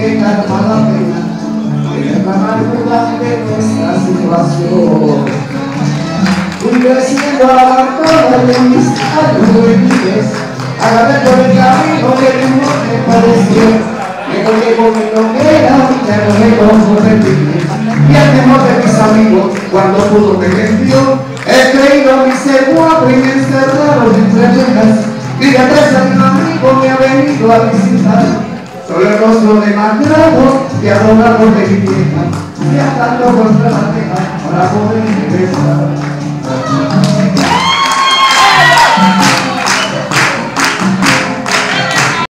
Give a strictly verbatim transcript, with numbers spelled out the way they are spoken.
que calma la pena, y el amargura de nuestra situación. Fui creciendo a la barcola de mis años juveniles, agarré por el camino que tu me pareció. Me colgué con mi longuera, me arrojé con reptiles, y el temor de mis amigos cuando pudo me vendió. He creído a mi ser guapo y me encerraron entre rejas, y de tres a mi amigo me ha venido a visitar. Solo el rostro demacrado y arrogado de mi vieja, y atando contra la teja para poder regresar.